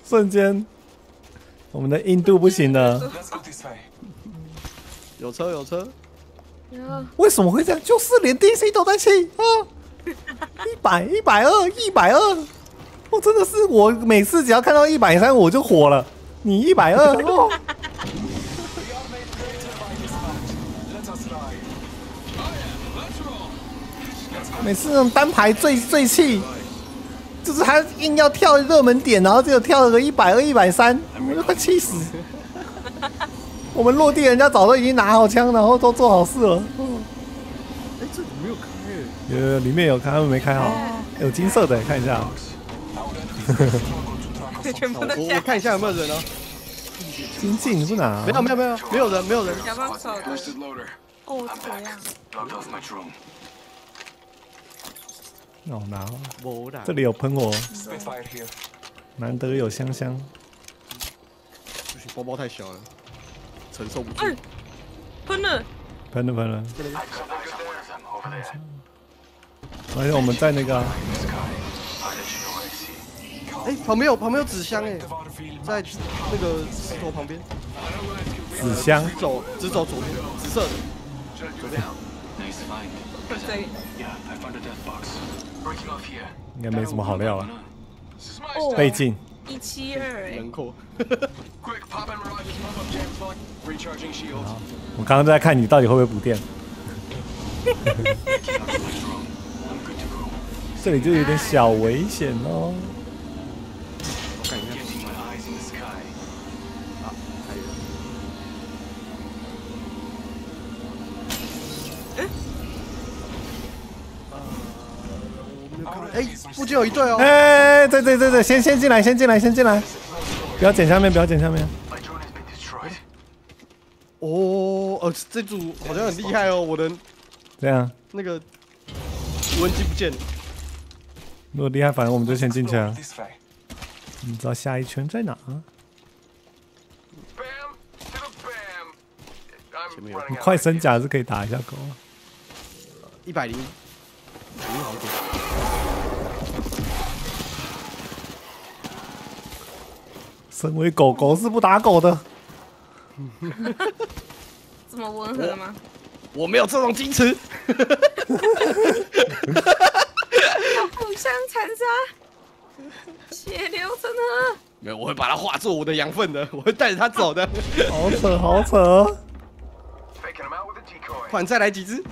瞬间，我们的印度不行了。 有车有车， 为什么会这样？就是连 DC 都在气啊！100、120、120，我真的是我每次只要看到130我就火了。你120哦。每次那种单排最气，就是他硬要跳热门点，然后只有跳了个120、130，我都快气死。我们落地，人家早都已经拿好枪，然后都做好事了。 哎，这里没有开里面有开，他们没开好。有金色的，看一下。 全部都我看一下有没有人啊？ 金镜是哪？ 没有人。 小帮手的。哦，这样。 那我拿。 没啦。 这里有喷火，难得有香香。 不行，包包太小了，承受不住。 喷了。 这里。而且我们在那个。 哎，旁边有纸箱哎，在那个石头旁边。 纸箱。 只走左边，紫色的。左边。 应该没什么好料了。倍镜。 172哎。 人口。 我刚刚在看你到底会不会补电。这里就有点小危险哦。 看一下。啊，还有。哎，附近有一队哦。 哎，对，先进来，不要捡下面。 哦，这组好像很厉害哦，我的这样那个无人机不见了。 如果厉害，反正我们就先进去啊。你知道下一圈在哪？你快升甲是可以打一下狗。 100，好一点。 身为狗狗是不打狗的。 这么温和吗？ 我没有这种矜持。 互相残杀，血流成河。 没有，我会把它化作我的养分的，我会带着它走的。 好扯。 快再来几只。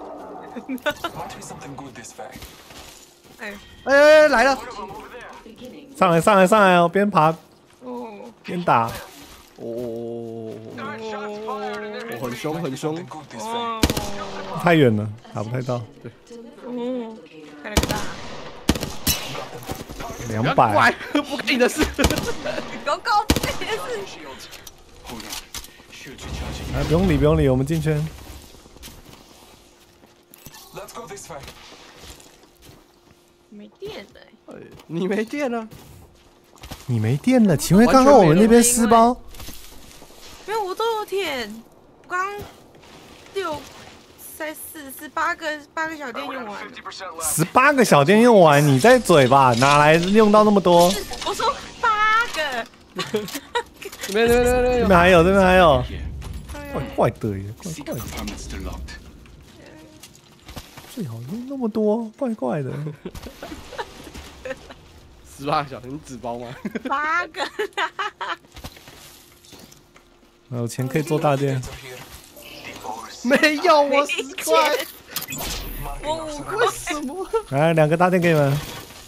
哎， 来了。 上来哦，边爬边打。 哦，很凶。 太远了，打不太到。 对。开了个大。 200。 不干你的事。 狗不干你的事。 哎，不用理，我们进圈。 没电了。 你没电了？ 你没电了？请问刚刚我们那边撕包？ 没有，我都有舔。我刚8个小电用完。 18个小电用完，你在嘴吧？哪来用到那么多？ 我说8个。 这边还有。怪的耶，怪的。最好用那么多，怪的。 18个小，你纸包吗 ？8个。 有钱可以做大店。 没有，我10块。 我5块。 为什么？ 来2个大店给你们。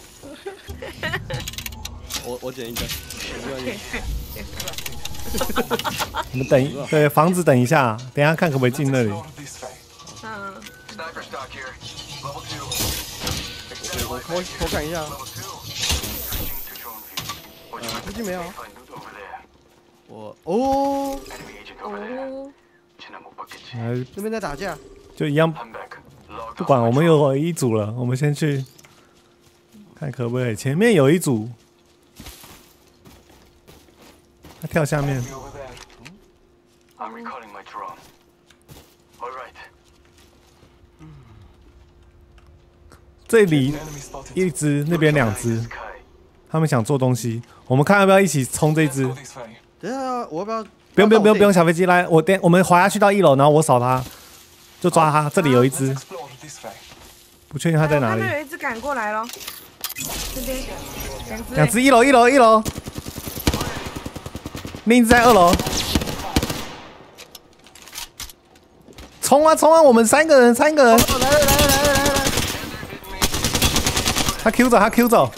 我捡一个。 你们对房子等一下，等一下看可不可以进那里。 我偷看一下。附近没有。这边在打架。 就一样，不管我们有一组了，我们先去看可不可以。前面有一组，他跳下面。这里一只，那边2只，他他们想做东西，我们看要不要一起冲这一只？ 等一下，我要不要？ 不用，小飞机来，我们滑下去到1楼，然后我扫它，就抓它。这里有一只，不确定它在哪里。 那边有一只赶过来了，这边两只，1楼，另一只在2楼。冲啊！我们3个人。 来！ 他 Q 走，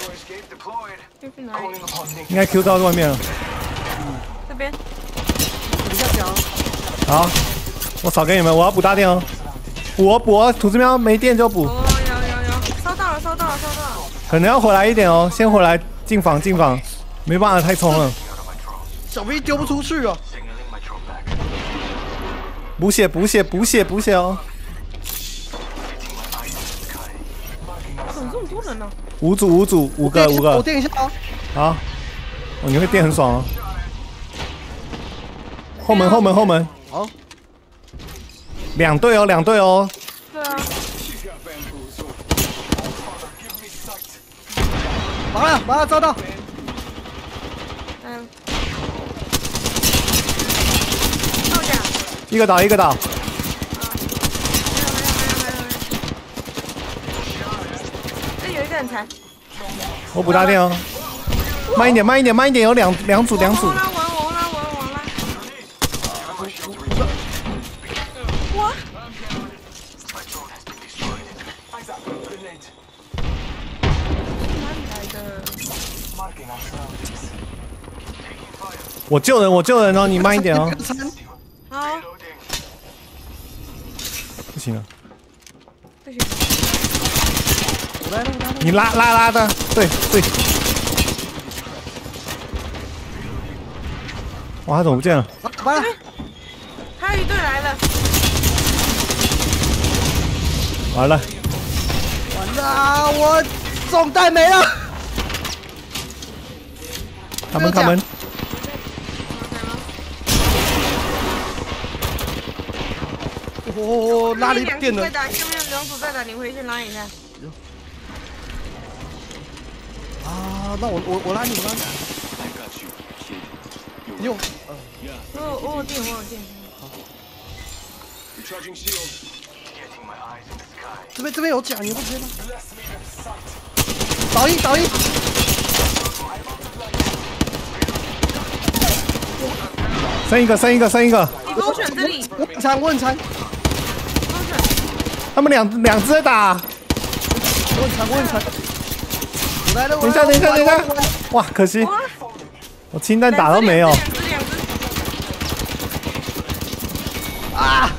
应该 Q 到外面了。 这边。 比较小。 好，我扫给你们，我要补大电哦。补，土司喵没电就补。 哦，有，收到了。 可能要回来一点哦，先回来进房，没办法太冲了。 小兵丢不出去啊！ 补血哦！ 怎么这么多人呢 5组，5个。 我电一下啊！ 好，哦，你会电很爽哦。后门。 好。 两队哦。 对啊。 马上抓到。 到家。 一个倒。 有一个人才。 我补大电哦。慢一点，有两组。 完了。哇！哪里来的？ 我救人哦，你慢一点哦。 好。 不行了。 我来了。 你拉的，对。哇，他怎么不见了？ 完了。 还有一队来了。 完了， 我中弹没了。 他们。 哦，拉了一电了。 下面2组在打，你回去拉一下。 啊，那我拉你。你有？ 我有电。 好。这边有甲，你不接吗？倒一。 剩一个。 你给我选这里。 我很残。 他们两只在打。 我很残。来了。 等一下。哇，可惜，我氢弹打都没有。 啊！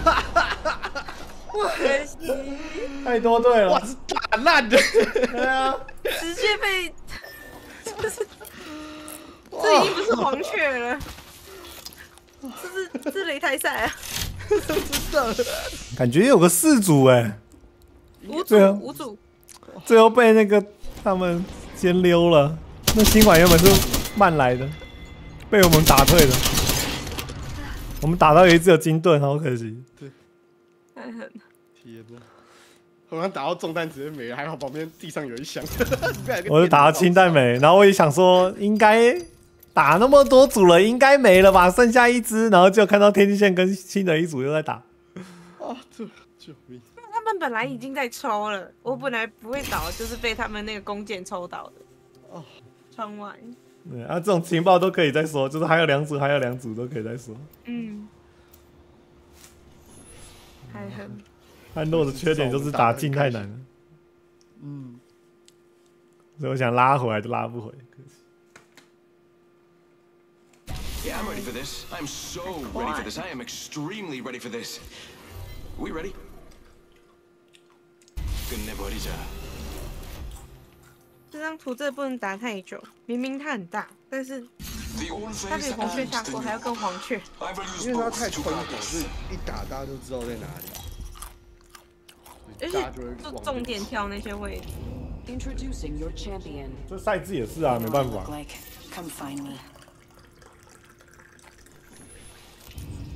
可惜。 太多队了。 哇，是打烂的。 对啊。 直接被，这已经不是黄雀了，这是擂台赛啊！ 真的。 感觉有个4组哎。 5组。 最后被那个他们先溜了。那新馆原本是慢来的，被我们打退了。我们打到有一只有金盾，好可惜。 对。天哪！我刚打到中弹直接没了，还好旁边地上有一箱。 我就打到氢弹没，然后我也想说应该打那么多组了，应该没了吧，剩下一只，然后就看到天际线跟新的一组又在打。 啊，救命！ 他们本来已经在抽了，我本来不会倒，就是被他们那个弓箭抽倒的。哦，窗外。 对啊，这种情报都可以再说，就是还有2组都可以再说。 还很。 汉诺的缺点就是打近太难了。所以我想拉回来就拉不回，可惜。 Yeah, I'm ready for this. I'm so ready for this. I am extremely ready for this. Are we ready? 끝내버리자. 这张图这不能打太久，明明它很大，但是它比黄雀下锅还要更黄雀， 因为它太宽广，所以一打大家都知道在哪里。 而且就重点挑那些位置。 这赛制也是啊，没办法。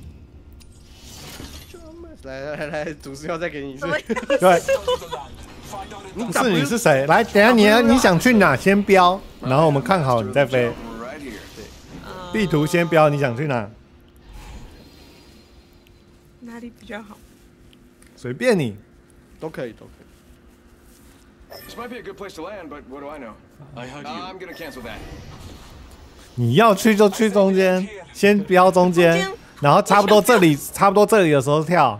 来，主持要再给你一次。 对， 你是你是谁？来，等一下你想去哪？先标，然后我们看好你再飞。地图先标，你想去哪？ 哪里比较好？ 随便你， 都可以。 This might be a good place to land, but what do I know? I'm gonna cancel that. 你要去就去中间，先标中间，然后差不多这里的时候跳，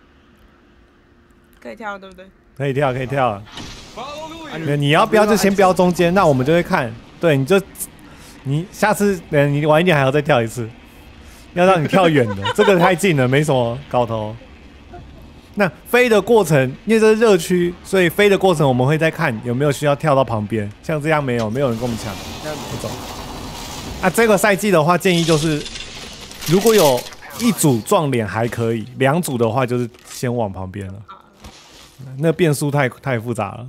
可以跳对不对？ 可以跳。你要标就先标中间，那我们就会看。对，你下次你晚一点还要再跳一次，要让你跳远的，这个太近了，没什么搞头。那飞的过程，因为这是热区，所以飞的过程我们会再看有没有需要跳到旁边。像这样没有人跟我们抢，我走。啊，这个赛季的话，建议就是，如果有一组撞脸还可以，2组的话就是先往旁边了。那变数太复杂了。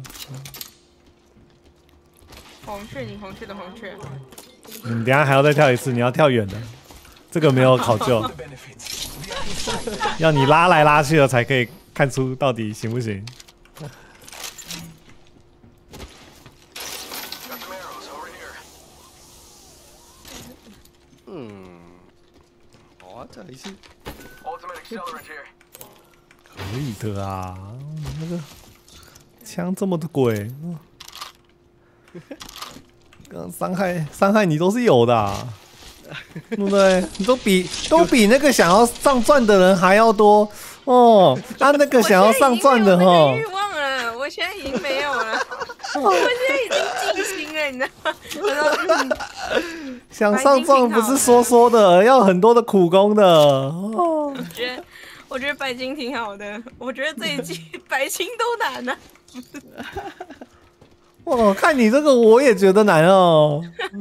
红雀的红雀。 你等一下还要再跳一次，你要跳远的，这个没有考究。要你拉来拉去的才可以看出到底行不行。 好啊，再来一次。 可以的啊，那个枪这么的贵，刚伤害你都是有的、啊。对不对？你都比那个想要上钻的人还要多哦。那个想要上钻的哈， 我欲望了，我现在已经没有了，我现在已经尽心了，你知道吗？ 想上钻不是说的，要很多的苦功的。哦， 我觉得白金挺好的，我觉得这一季白金都难啊。 哇，看你这个我也觉得难哦。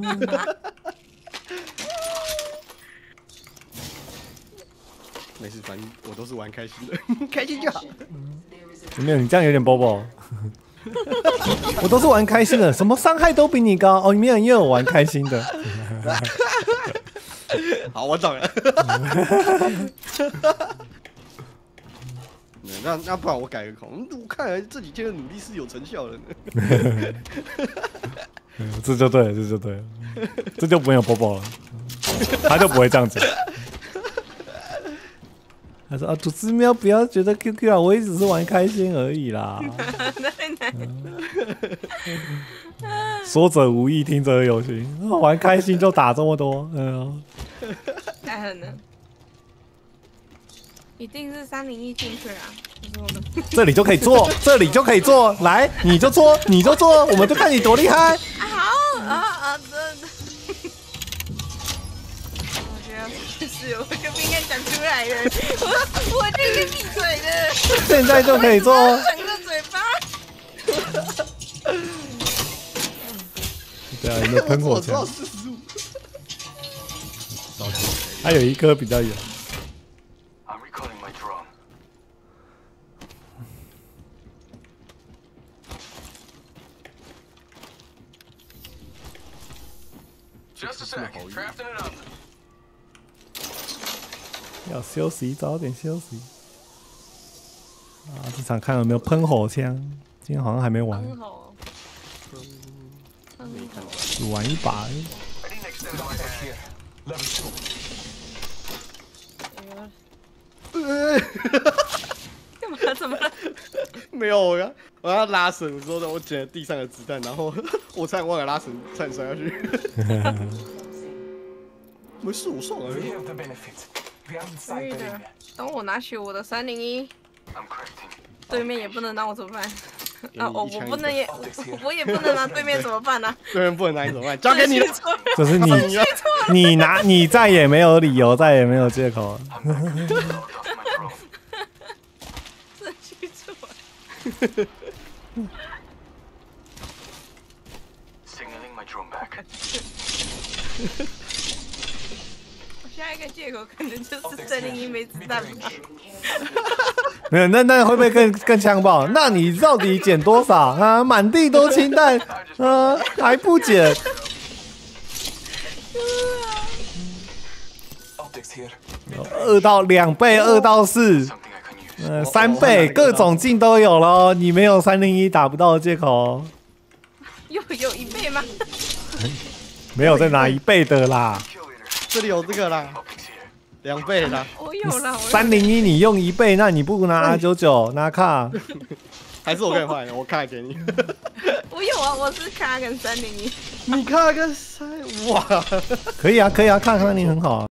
没事，反正我都是玩开心的，开心就好。 没有，你这样有点包包。我都是玩开心的，什么伤害都比你高哦。没有，因为我玩开心的。 好，我懂了。那不然我改个口，我看来这几天的努力是有成效的呢。 这就对了，这就没有包包了，他就不会这样子。他说啊，主子喵不要觉得 QQ 啊，我也只是玩开心而已啦。说者无意，听者有心。玩开心就打这么多， 太狠了，一定是301进去啊！ 这里就可以做，来，你就做，我们就看你多厉害。 好啊，真的。我就不应该讲出来的，我就应该闭嘴的。 现在就可以做， 整个嘴巴。 对啊，有没有喷火枪？还有一颗比较远。要休息，早点休息。啊，这场看有没有喷火枪？今天好像还没玩。只玩一把而已。 干嘛？怎么了？ 没有，我要拉绳的时候，我捡了地上的子弹，然后我差点忘了拉绳，差点摔下去。没事，我上来了。 可以的，等我拿起我的301，对面也不能拿我怎么办？啊，我不能也，我也不能拿对面怎么办呢？ 对面不能拿你怎么办？交给你了。 就是你拿，你再也没有理由，再也没有借口了。 真记错。下一个借口可能就是301没子弹吧。 没有，那会不会更枪爆？那你到底捡多少啊？满地都氢弹，还不捡？2到2倍，2到4， 3倍各种镜都有咯，你没有301打不到的借口。 有1倍吗？ 没有再拿1倍的啦。 这里有这个啦，2倍啦。 我有啦。 301你用1倍，那你不如拿 R99 拿卡。 还是我跟你换，我卡给你。 我有啊，我是卡跟301。 你卡跟3，哇， 可以啊，卡301很好啊。